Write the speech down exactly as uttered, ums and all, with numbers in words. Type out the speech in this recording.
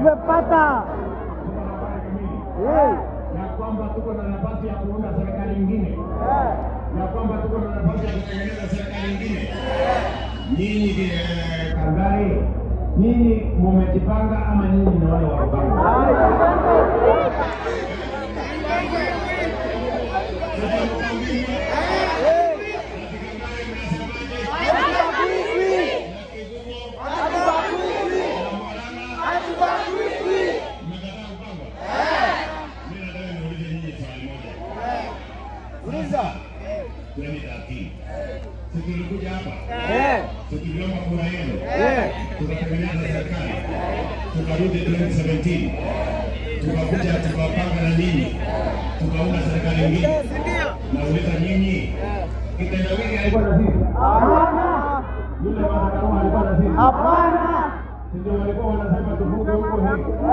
tumepata. Eh. Na kwamba tuko na nafasi ya kuunda serikali nyingine. Eh. Na kwamba tuko na nafasi ya kutengeneza serikali nyingine. Nyinyi Kangai, nyinyi mmejipanga ama nyinyi ni wale wa kupanga? Tukilikuja hapa, eh, tukiomba kura yenu, eh, tukatengeneza serikali, tukarudi twenty seventeen, tukakuja tukapanga na nyinyi, tukaunda serikali nyingine. Nauliza nyinyi, kitendawili alikuwa na sisi? Hapana. Yule bwana kama alikuwa na sisi? Hapana. Ndio walikuwa wanasema tuvuke huko hivi.